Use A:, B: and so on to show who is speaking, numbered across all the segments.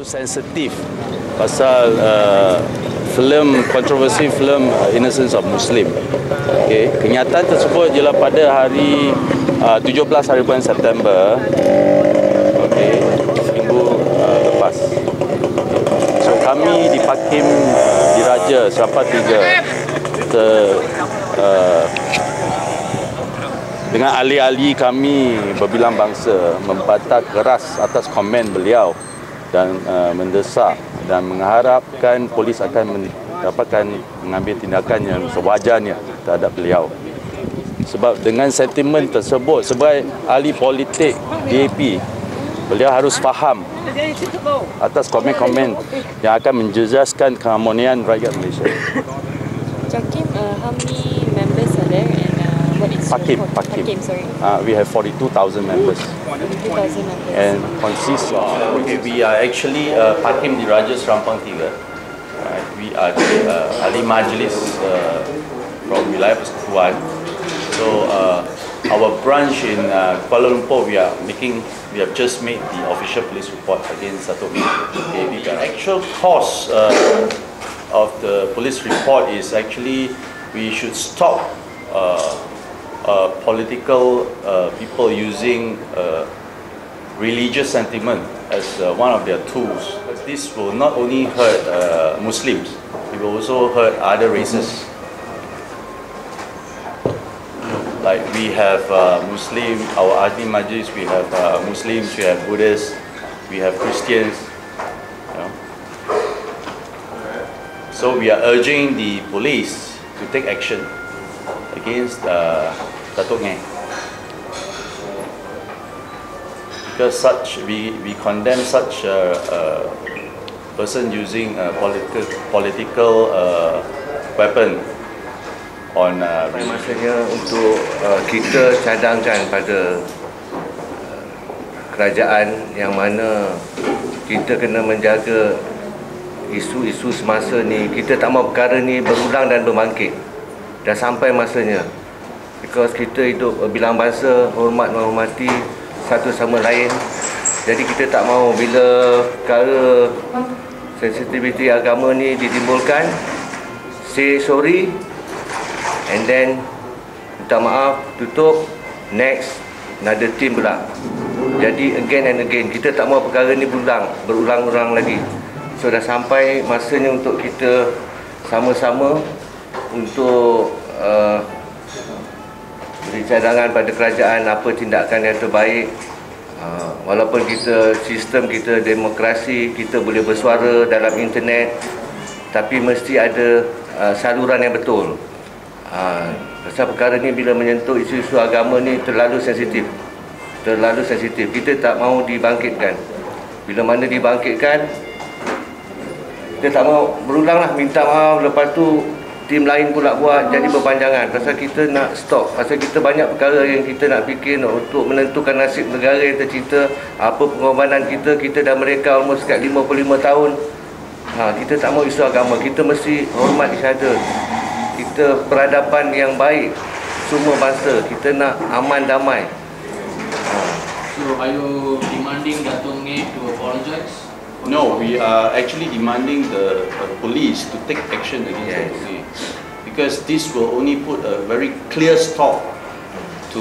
A: sensitif pasal kontroversi filem Innocence of Muslim. Okay. Kenyataan tersebut ialah pada hari 17 hari bulan September, okay, minggu lepas. So kami di Pakim Diraja Serapah 3 dengan ahli-ahli kami berbilang bangsa membantah keras atas komen beliau dan mendesak dan mengharapkan polis akan mendapatkan mengambil tindakan yang sewajarnya terhadap beliau. Sebab dengan sentimen tersebut, sebagai ahli politik DAP, beliau harus faham atas komen-komen yang akan menjejaskan keharmonian rakyat Malaysia.
B: Jakim, how many members are there and what is
A: Pakim,
B: sorry.
A: We have 42,000 members.
B: 42,000 members.
A: And consists of, okay, we are actually Pakim Diraja Serapah 3. We are ahli majlis from Wilayah Persekutuan. So our branch in Kuala Lumpur, we have just made the official police report against Dato' Mi. Okay, the actual cause of the police report is actually we should stop political people using religious sentiment as one of their tools. This will not only hurt Muslims, it will also hurt other races. Like we have Muslim, our Ahli Majlis, we have Muslims, we have Buddhists, we have Christians. You know. So we are urging the police to take action against Dato' Ngeh. Because we condemn such a person using a political weapon on
C: masanya untuk kita cadangkan pada kerajaan yang mana kita kena menjaga isu-isu semasa ni. Kita tak mahu perkara ni berulang dan berbangkit. Dah sampai masanya. Because kita hidup bilang bangsa, hormat menghormati satu sama lain. Jadi kita tak mahu bila perkara sensitiviti agama ni ditimbulkan, say sorry and then minta maaf, tutup, next another team pula. Jadi again and again, kita tak mahu perkara ni berulang-ulang lagi. So dah sampai masanya untuk kita sama-sama untuk beri cadangan pada kerajaan apa tindakan yang terbaik. Walaupun sistem kita demokrasi, kita boleh bersuara dalam internet, tapi mesti ada saluran yang betul. Pasal perkara ni bila menyentuh isu-isu agama ni terlalu sensitif. Kita tak mahu dibangkitkan. Bila mana dibangkitkan, kita tak mahu berulang lah, minta maaf, lepas tu tim lain pula buat, jadi berpanjangan. Pasal kita nak stop, pasal kita banyak perkara yang kita nak fikir untuk menentukan nasib negara yang tercinta. Apa pengorbanan kita dan mereka almost kat 55 tahun. Kita tak mahu isu agama, kita mesti hormat each other. Kita peradaban yang baik semua bangsa, kita nak aman damai.
D: So are you demanding Dato' Ngeh to apologize?
A: No, we are actually demanding the police to take action against Dato' Ngeh, because this will only put a very clear stop to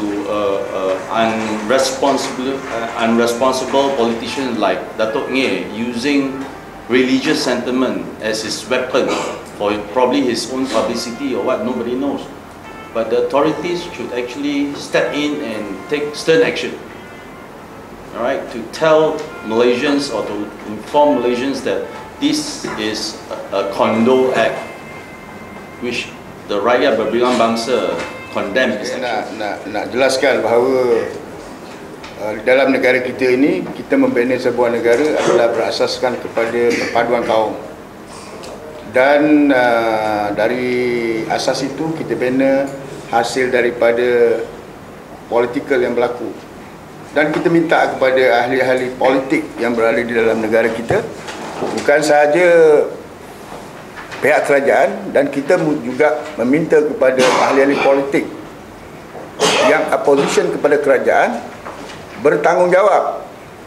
A: unresponsible politicians like Dato' Ngeh using religious sentiment as his weapon for probably his own publicity or what, nobody knows. But the authorities should actually step in and take stern action. Alright, to tell Malaysians or to inform Malaysians that this is a condone act, which the rakyat berbilang bangsa condemns this action.
E: Nak jelaskan bahawa dalam negara kita ini, kita membina sebuah negara adalah berasaskan kepada perpaduan kaum. Dan dari asas itu kita bina hasil daripada politikal yang berlaku. Dan kita minta kepada ahli-ahli politik yang berada di dalam negara kita, bukan sahaja pihak kerajaan, dan kita juga meminta kepada ahli-ahli politik yang opposition kepada kerajaan bertanggungjawab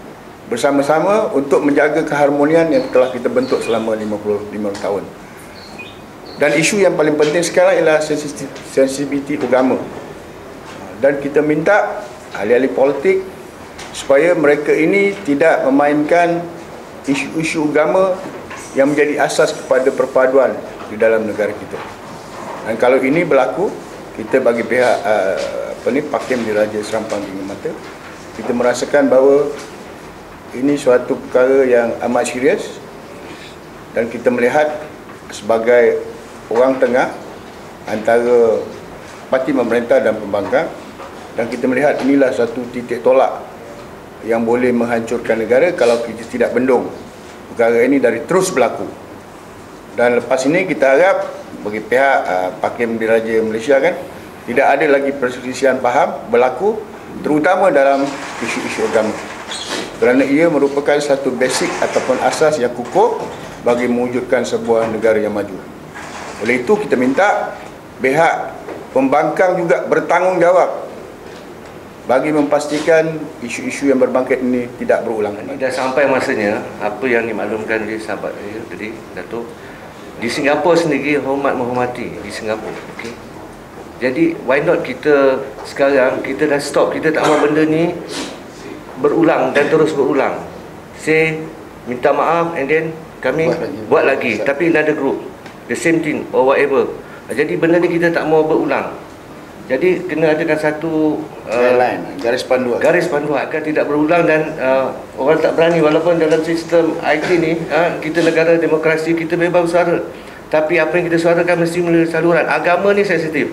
E: bersama-sama untuk menjaga keharmonian yang telah kita bentuk selama 55 tahun. Dan isu yang paling penting sekarang ialah sensitiviti agama. Dan kita minta ahli-ahli politik supaya mereka ini tidak memainkan isu-isu agama yang menjadi asas kepada perpaduan di dalam negara kita. Dan kalau ini berlaku, kita bagi pihak Pakim Diraja Serampang Dingin Mata, kita merasakan bahawa ini suatu perkara yang amat serius, dan kita melihat sebagai orang tengah antara parti pemerintah dan pembangkang, dan kita melihat inilah satu titik tolak yang boleh menghancurkan negara kalau kita tidak bendung perkara ini dari terus berlaku. Dan lepas ini kita harap bagi pihak Pakim Diraja Malaysia kan, tidak ada lagi perselisihan faham berlaku, terutama dalam isu-isu agama, kerana ia merupakan satu basic ataupun asas yang kukuh bagi mewujudkan sebuah negara yang maju. Oleh itu kita minta pihak pembangkang juga bertanggungjawab bagi memastikan isu-isu yang berbangkit ini tidak berulang.
C: Dah sampai masanya apa yang dimaklumkan oleh sahabat saya tadi, Datuk, di Singapura sendiri hormat menghormati di Singapura. Okey. Jadi why not kita sekarang kita dah stop, kita tak mahu benda ni berulang dan terus berulang. Say minta maaf and then kami buat lagi tapi another group, the same thing or whatever. Jadi benda ni kita tak mahu berulang. Jadi kena adakan satu
E: garis panduan.
C: Garis panduan agar tidak berulang, dan orang tak berani, walaupun dalam sistem IT ni kita negara demokrasi, kita bebas suara. Tapi apa yang kita suarakan mesti melalui saluran. Agama ni sensitif.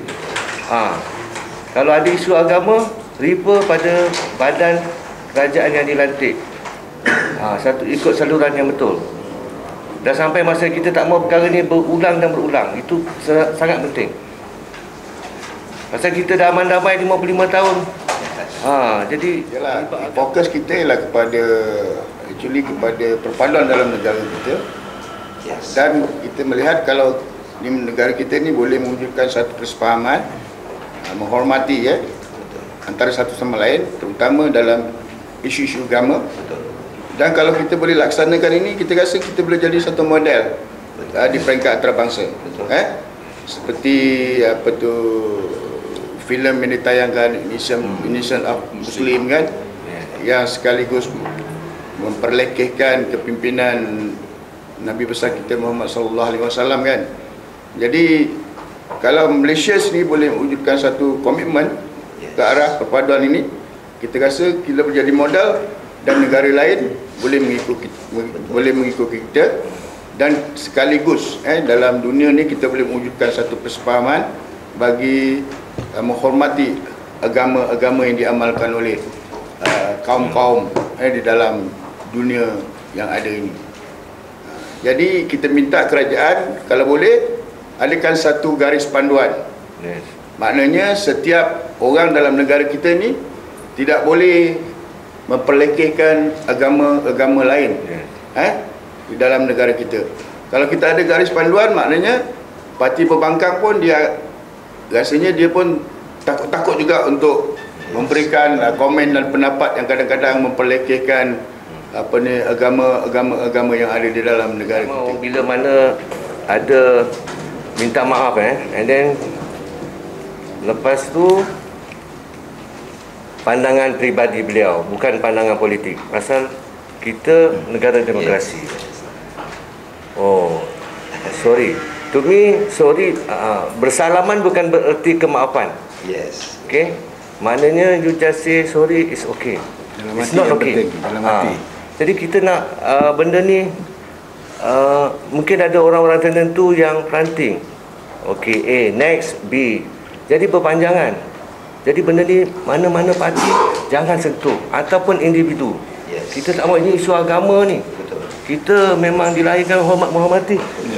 C: Kalau ada isu agama, refer pada badan kerajaan yang dilantik. Satu ikut saluran yang betul. Dah sampai masa kita tak mahu perkara ni berulang dan berulang. Itu sangat penting. Pasal kita dah aman damai 55 tahun. Jadi
E: yalah, fokus kita ialah kepada perpaduan dalam negara kita. Dan kita melihat kalau di negara kita ni boleh mewujudkan satu kesepahaman, menghormati antara satu sama lain, terutama dalam isu-isu agama. Dan kalau kita boleh laksanakan ini, kita rasa kita boleh jadi satu model di peringkat antarabangsa. Seperti filem yang ditayangkan Nation of Muslim kan, yang sekaligus memperlekehkan kepimpinan Nabi besar kita Muhammad sallallahu alaihi wasallam kan. Jadi kalau Malaysia sendiri boleh mewujudkan satu komitmen ke arah perpaduan ini, kita rasa kita menjadi modal dan negara lain boleh mengikuti kita, dan sekaligus dalam dunia ni kita boleh mewujudkan satu persepahaman bagi menghormati agama-agama yang diamalkan oleh kaum-kaum di dalam dunia yang ada ini. Jadi kita minta kerajaan kalau boleh adakan satu garis panduan. Maknanya setiap orang dalam negara kita ni tidak boleh memperlekehkan agama-agama lain di dalam negara kita. Kalau kita ada garis panduan, maknanya parti pembangkang pun dia rasanya dia pun takut-takut juga untuk memberikan komen dan pendapat yang kadang-kadang memperlekehkan agama yang ada di dalam negara kita.
C: Bila mana ada minta maaf and then lepas tu pandangan peribadi beliau, bukan pandangan politik, pasal kita negara demokrasi. Sorry. To me, sorry, bersalaman bukan bererti kemaafan.
F: Yes.
C: Okay? Maknanya you just say sorry is okay. It's not okay. Jadi kita nak benda ni, mungkin ada orang-orang tertentu yang ranting. Okay, A, next, B. Jadi berpanjangan. Jadi benda ni mana-mana parti jangan sentuh, ataupun individu.
F: Yes.
C: Kita tak mahu ini isu agama ni.
F: Betul.
C: Kita memang dilahirkan hormat menghormati.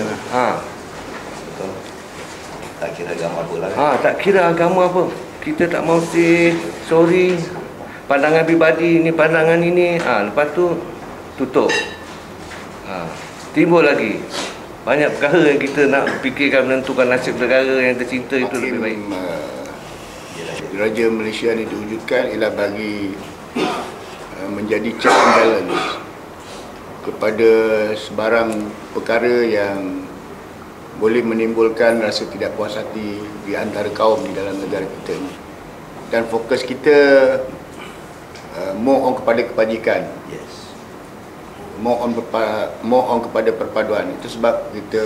F: Tak kira agama apa lah.
C: Tak kira agama apa. Kita tak mahu say sorry, pandangan pribadi ni, pandangan ini. Lepas tu tutup. Timbul lagi banyak perkara yang kita nak fikirkan, menentukan nasib negara yang tercinta itu lebih baik.
E: Diraja Malaysia ni diwujudkan ialah bagi menjadi check and balance kepada sebarang perkara yang boleh menimbulkan rasa tidak puas hati di antara kaum di dalam negara kita ini. Dan fokus kita more on kepada kebajikan.
F: Yes.
E: More on kepada perpaduan. Itu sebab kita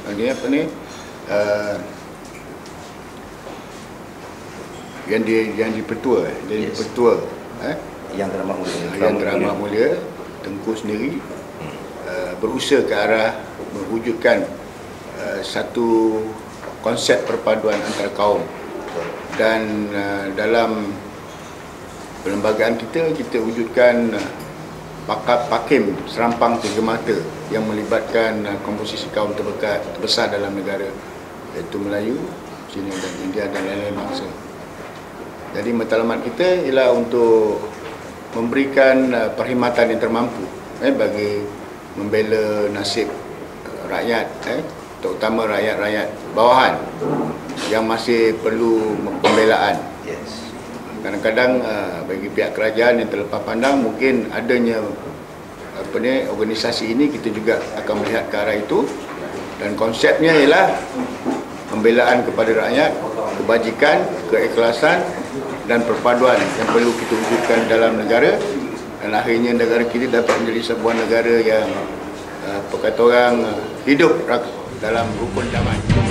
E: yang dipertua
F: Yes. Yang Teramat Mulia.
E: Yang Teramat Mulia Tengku sendiri berusaha ke arah mewujudkan satu konsep perpaduan antara kaum. Dan dalam perlembagaan kita wujudkan Pakim Serampang Tiga Mata yang melibatkan komposisi kaum terbesar dalam negara, iaitu Melayu, Cina dan India dan lain-lain bangsa. Jadi matlamat kita ialah untuk memberikan perkhidmatan yang termampu bagi membela nasib rakyat, terutama rakyat-rakyat bawahan yang masih perlu pembelaan.
F: Yes.
E: Kadang-kadang bagi pihak kerajaan yang terlepas pandang, mungkin adanya organisasi ini, kita juga akan melihat ke arah itu. Dan konsepnya ialah pembelaan kepada rakyat, kebajikan, keikhlasan dan perpaduan yang perlu kita wujudkan dalam negara. Dan akhirnya negara kita dapat menjadi sebuah negara yang hidup dalam rukun damai.